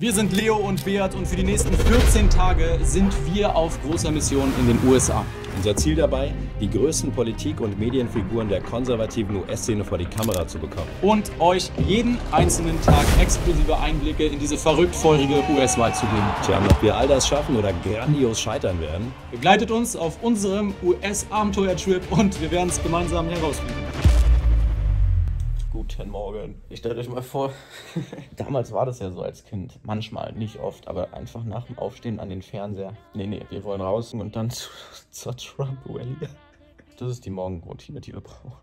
Wir sind Leo und Beat und für die nächsten 14 Tage sind wir auf großer Mission in den USA. Unser Ziel dabei, die größten Politik- und Medienfiguren der konservativen US-Szene vor die Kamera zu bekommen. Und euch jeden einzelnen Tag exklusive Einblicke in diese verrückt feurige US-Wahl zu geben. Tja, ob wir all das schaffen oder grandios scheitern werden. Begleitet uns auf unserem US-Abenteuer-Trip und wir werden es gemeinsam herausfinden. Guten Morgen. Ich stelle euch mal vor, damals war das ja so als Kind. Manchmal, nicht oft, aber einfach nach dem Aufstehen an den Fernseher. Nee, wir wollen raus und dann zur Trump-Rally. Das ist die Morgenroutine, die wir brauchen.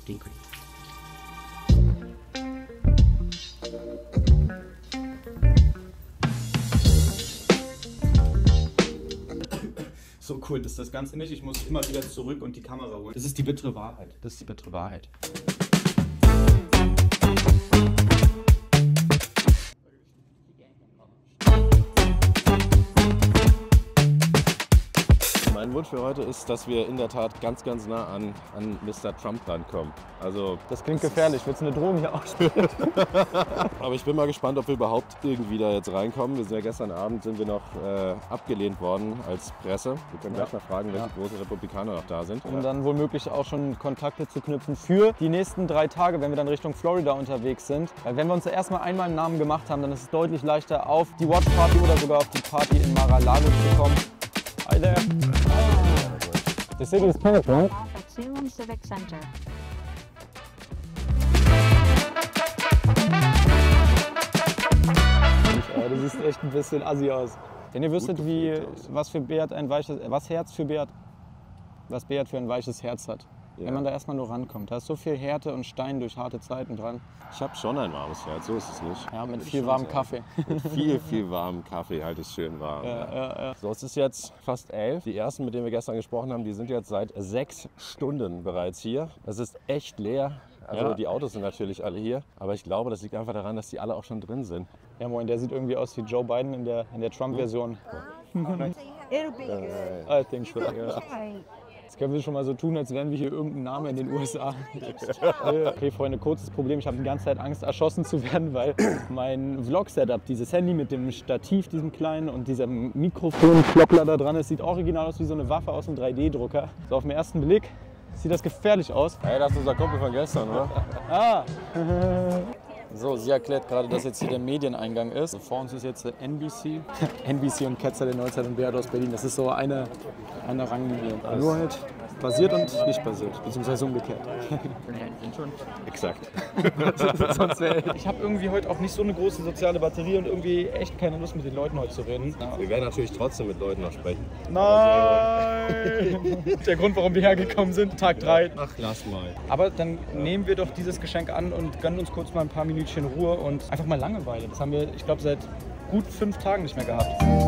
So cool, das ist das Ganze nicht. Ich muss immer wieder zurück und die Kamera holen. Das ist die bittere Wahrheit. Das ist die bittere Wahrheit. Mein Wunsch für heute ist, dass wir in der Tat ganz nah an Mr. Trump rankommen. Also, Das klingt gefährlich. Willst du eine Drohung hier aussprechen? aber ich bin mal gespannt, ob wir überhaupt irgendwie da jetzt reinkommen. Wir sind ja gestern Abend noch abgelehnt worden als Presse. Wir können gleich mal fragen, welche großen Republikaner noch da sind. Und dann womöglich auch schon Kontakte zu knüpfen für die nächsten 3 Tage, wenn wir dann Richtung Florida unterwegs sind. Weil wenn wir uns erstmal einmal einen Namen gemacht haben, dann ist es deutlich leichter, auf die Watch Party oder sogar auf die Party in Mar-a-Lago zu kommen. Hi there. The city is packed, right? At Salem Civic Center. Du siehst echt ein bisschen assi aus. Wenn ihr wüsstet, was Beat für ein weiches Herz hat. Ja. Wenn man da erstmal nur rankommt. Da ist so viel Härte und Stein durch harte Zeiten dran. Ich habe schon ein warmes Herz, so ist es nicht. Ja, mit viel warmem Kaffee. Mit viel warmem Kaffee, halt es schön warm. Ja. So, es ist jetzt fast 11. Die ersten, mit denen wir gestern gesprochen haben, die sind jetzt seit 6 Stunden bereits hier. Es ist echt leer. Also Ja. die Autos sind natürlich alle hier. Aber ich glaube, das liegt einfach daran, dass die alle auch schon drin sind. Ja, moin, der sieht irgendwie aus wie Joe Biden in der Trump-Version. It'll be good. I think so. Ja. Right. Jetzt können wir schon mal so tun, als wären wir hier irgendein Name in den USA. Okay, Freunde, kurzes Problem. Ich habe die ganze Zeit Angst, erschossen zu werden, weil mein Vlog-Setup, dieses Handy mit dem Stativ, diesem kleinen und dieser Mikrofon-Kloppler da dran, es sieht original aus wie so eine Waffe aus einem 3D-Drucker. So auf den ersten Blick sieht das gefährlich aus. Hey, das ist unser Kumpel von gestern, oder? Ah! So, sie erklärt gerade, dass jetzt hier der Medieneingang ist. Vor uns ist jetzt der NBC. NBC und Ketzer der Neuzeit und Beat aus Berlin. Das ist so eine Ranglinie. Nur halt basiert und nicht basiert, beziehungsweise umgekehrt. Exakt. Sonst ich habe irgendwie heute auch nicht so eine große soziale Batterie und irgendwie echt keine Lust, mit den Leuten heute zu reden. Wir werden natürlich trotzdem mit Leuten noch sprechen. Nein! Der Grund, warum wir hergekommen sind, Tag 3. Ach, lass mal. Aber dann nehmen wir doch dieses Geschenk an und gönnen uns kurz mal ein paar Minütchen Ruhe und einfach mal Langeweile. Das haben wir, ich glaube, seit gut 5 Tagen nicht mehr gehabt.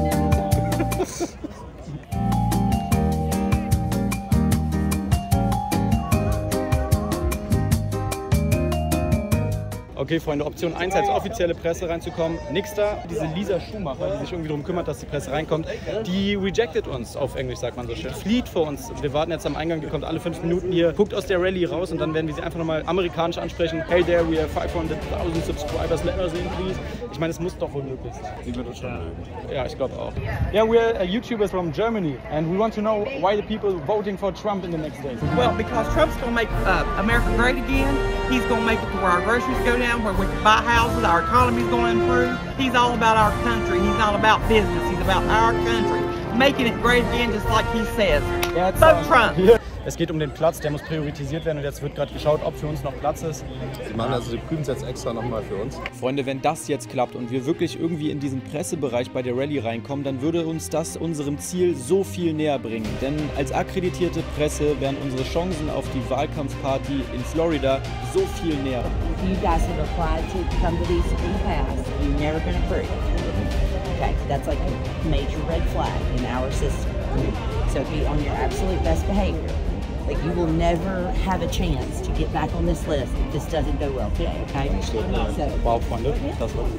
Okay, Freunde, Option 1 als offizielle Presse reinzukommen. Nix da. Diese Lisa Schumacher, die sich irgendwie darum kümmert, dass die Presse reinkommt, die rejected uns, auf Englisch sagt man so schön. Die flieht vor uns. Wir warten jetzt am Eingang, die kommt alle 5 Minuten hier, guckt aus der Rallye raus und dann werden wir sie einfach nochmal amerikanisch ansprechen. Hey there, we have 500,000 subscribers, let us in, please. Ich meine, es muss doch wohl möglich sein. Die wird uns schon mögen. Ja, ich glaube auch. Yeah, we're YouTubers from Germany and we want to know why the people voting for Trump in the next days. Well, because Trump's going to make America great again. He's going to make it to where our groceries go down, where we can buy houses, our economy's going to improve. He's all about our country. He's not about business. He's about our country. Making it great again, just like he says. Vote Trump. Es geht um den Platz, der muss priorisiert werden und jetzt wird gerade geschaut, ob für uns noch Platz ist. Sie prüfen es jetzt extra nochmal für uns. Freunde, wenn das jetzt klappt und wir wirklich irgendwie in diesen Pressebereich bei der Rallye reinkommen, dann würde uns das unserem Ziel so viel näher bringen. Denn als akkreditierte Presse wären unsere Chancen auf die Wahlkampfparty in Florida so viel näher. You guys have applied to come to these in the past. You've never been approved. Okay, that's like a major red flag in our system. So be on your absolute best behavior. Like you will never have a chance to get back on this list if this doesn't go well today, okay? So, Wow, Freunde, das war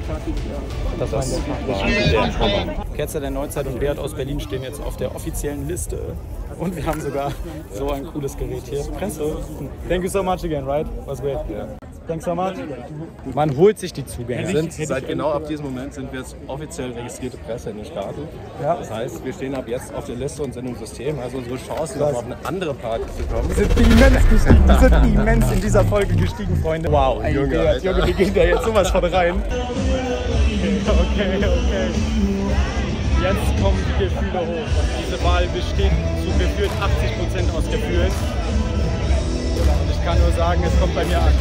der Hammer. Ketzer der Neuzeit und Beat aus Berlin stehen jetzt auf der offiziellen Liste. Und wir haben sogar so ein cooles Gerät hier. Presse. Thank you so much again, right? Was great. Yeah. Thanks so much. Man holt sich die Zugänge. Seit genau ab diesem Moment sind wir jetzt offiziell registrierte Presse in den Staaten. Ja. Das heißt, wir stehen ab jetzt auf der Liste und sind im System. Also unsere Chancen, auf eine andere Party zu kommen, Wir sind immens gestiegen. Wir sind immens in dieser Folge gestiegen, Freunde. Wow, Junge, wir gehen da jetzt sowas von rein. Okay. Jetzt kommen die Gefühle hoch. Und diese Wahl besteht zu gefühlt 80% aus Gefühlen. Und ich kann nur sagen, es kommt bei mir an.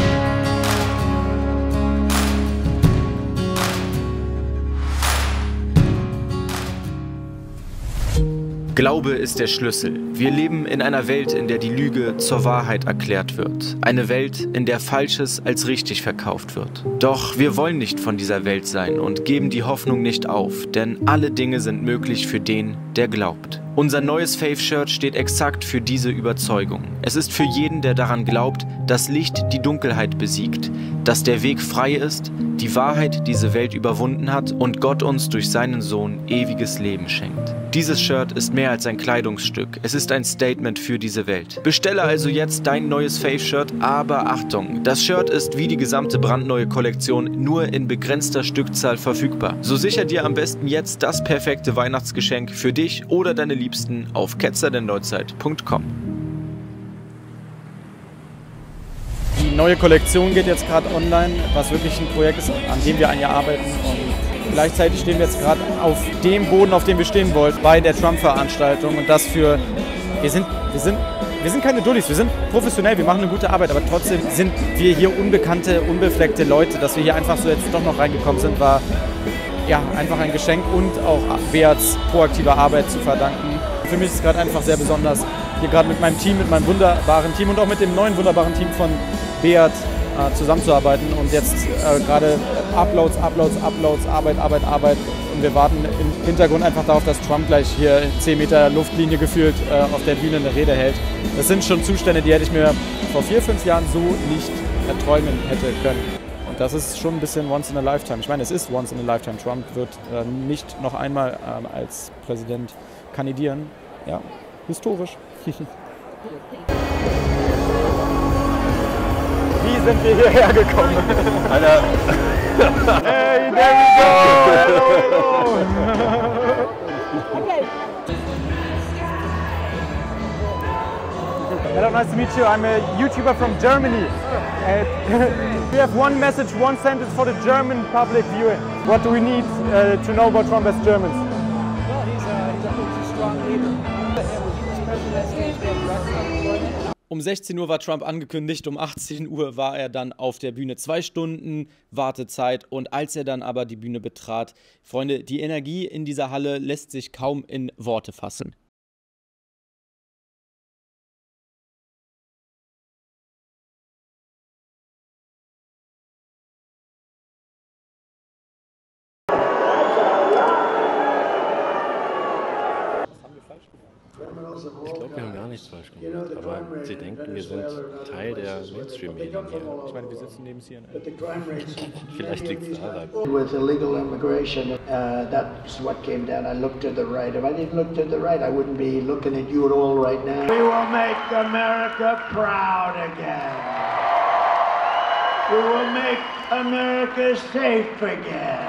Glaube ist der Schlüssel. Wir leben in einer Welt, in der die Lüge zur Wahrheit erklärt wird. Eine Welt, in der Falsches als richtig verkauft wird. Doch wir wollen nicht von dieser Welt sein und geben die Hoffnung nicht auf, denn alle Dinge sind möglich für den, der glaubt. Unser neues Faith-Shirt steht exakt für diese Überzeugung. Es ist für jeden, der daran glaubt, dass Licht die Dunkelheit besiegt, dass der Weg frei ist, die Wahrheit diese Welt überwunden hat und Gott uns durch seinen Sohn ewiges Leben schenkt. Dieses Shirt ist mehr als ein Kleidungsstück, es ist ein Statement für diese Welt. Bestelle also jetzt dein neues Faith-Shirt, aber Achtung, das Shirt ist wie die gesamte brandneue Kollektion nur in begrenzter Stückzahl verfügbar. So sicher dir am besten jetzt das perfekte Weihnachtsgeschenk für dich oder deine Liebsten auf ketzerderneuzeit.com. Die neue Kollektion geht jetzt gerade online, was wirklich ein Projekt ist, an dem wir ein Jahr arbeiten. Und gleichzeitig stehen wir jetzt gerade auf dem Boden, auf dem wir stehen wollten, bei der Trump-Veranstaltung. Und das für, wir sind keine Dullis, wir sind professionell, wir machen eine gute Arbeit, aber trotzdem sind wir hier unbekannte, unbefleckte Leute. Dass wir hier einfach so jetzt doch noch reingekommen sind, war ja einfach ein Geschenk und auch Beats proaktiver Arbeit zu verdanken. Für mich ist es gerade einfach sehr besonders, hier gerade mit meinem Team, mit meinem wunderbaren Team und auch mit dem neuen wunderbaren Team von Beat zusammenzuarbeiten und jetzt gerade Uploads, Arbeit. Und wir warten im Hintergrund einfach darauf, dass Trump gleich hier in 10 Meter Luftlinie gefühlt auf der Bühne eine Rede hält. Das sind schon Zustände, die hätte ich mir vor 4-5 Jahren so nicht erträumen hätte können. Und das ist schon ein bisschen once in a lifetime. Ich meine, es ist once in a lifetime. Trump wird nicht noch einmal als Präsident kandidieren. Ja, historisch. Wie sind wir hierher gekommen? Alter. Hey, there we go! Hello. Hello, nice to meet you. I'm a YouTuber from Germany. We have one message, one sentence for the German public viewing. What do we need to know about Trump as Germans? Well, he's a strong leader. He's president. Um 16 Uhr war Trump angekündigt, um 18 Uhr war er dann auf der Bühne. 2 Stunden Wartezeit und als er dann aber die Bühne betrat, Freunde, die Energie in dieser Halle lässt sich kaum in Worte fassen. Ich glaube, wir haben gar nichts falsch gemacht, aber sie denken, wir sind Teil der Mainstream-Medien hier. Ich meine, wir sitzen neben CNN. Vielleicht liegt es daran. With illegal immigration, that's what came down. I looked to the right. If I didn't look to the right, I wouldn't be looking at you at all right now. We will make America proud again. We will make America safe again.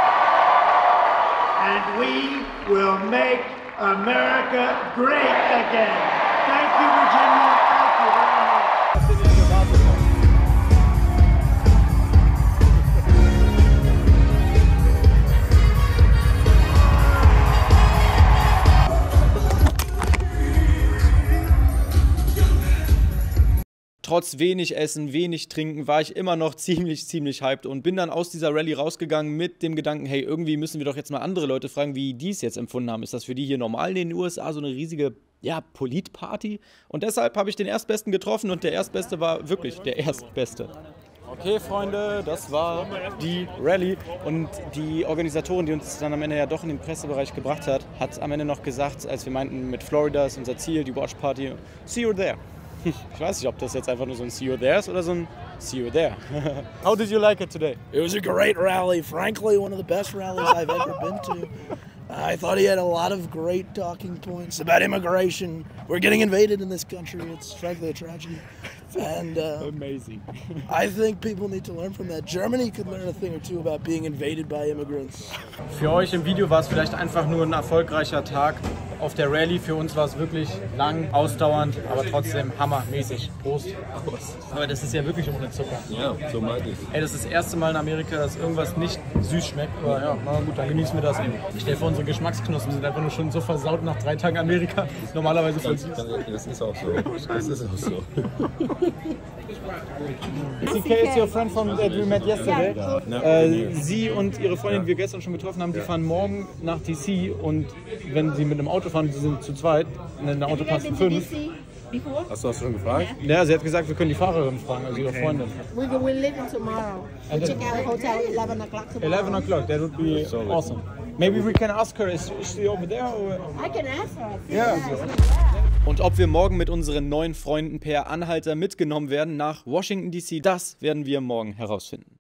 And we will make America great again. Thank you, Virginia. Thank you very much. Trotz wenig Essen, wenig Trinken war ich immer noch ziemlich hyped und bin dann aus dieser Rallye rausgegangen mit dem Gedanken, hey, irgendwie müssen wir doch jetzt mal andere Leute fragen, wie die es jetzt empfunden haben. Ist das für die hier normal in den USA, so eine riesige, ja, Politparty? Und deshalb habe ich den Erstbesten getroffen und der Erstbeste war wirklich der Erstbeste. Okay, Freunde, das war die Rallye und die Organisatorin, die uns dann am Ende ja doch in den Pressebereich gebracht hat, hat am Ende noch gesagt, als wir meinten, mit Florida ist unser Ziel, die Watch Party, see you there. Ich weiß nicht, ob das jetzt einfach nur so ein See you there ist oder so ein See you there. How did you like it today? It was a great rally. Frankly, one of the best rallies I've ever been to. I thought he had a lot of great talking points about immigration. We're getting invaded in this country. It's frankly a tragedy. And Amazing. I think people need to learn from that. Germany could learn a thing or two about being invaded by immigrants. Für euch im Video war es vielleicht einfach nur ein erfolgreicher Tag auf der Rallye. Für uns war es wirklich lang, ausdauernd, aber trotzdem hammermäßig. Prost. Aber das ist ja wirklich ohne Zucker. Ja, so mag ich. Ey, das ist das erste Mal in Amerika, dass irgendwas nicht süß schmeckt. Aber ja, na gut, dann genießen wir das eben. Ich stelle vor, unsere Geschmacksknospen sind einfach nur schon so versaut nach 3 Tagen Amerika. Normalerweise voll süß. Das ist auch so. Das ist auch so. CK is your friend from that we met yesterday. Sie und ihre Freundin, die wir gestern schon getroffen haben, die fahren morgen nach DC und wenn sie mit einem Auto fahren, sie sind zu zweit, in einem Auto passen 5. Hast du das schon gefragt? Ja, sie hat gesagt, wir können die Fahrerin fragen, also ihre Freundin. We're leaving tomorrow. We check out the hotel at 11 o'clock tomorrow. 11 o'clock, that would be awesome. Maybe we can ask her, is she over there? Or? I can ask her. Yeah. Und ob wir morgen mit unseren neuen Freunden per Anhalter mitgenommen werden nach Washington DC, das werden wir morgen herausfinden.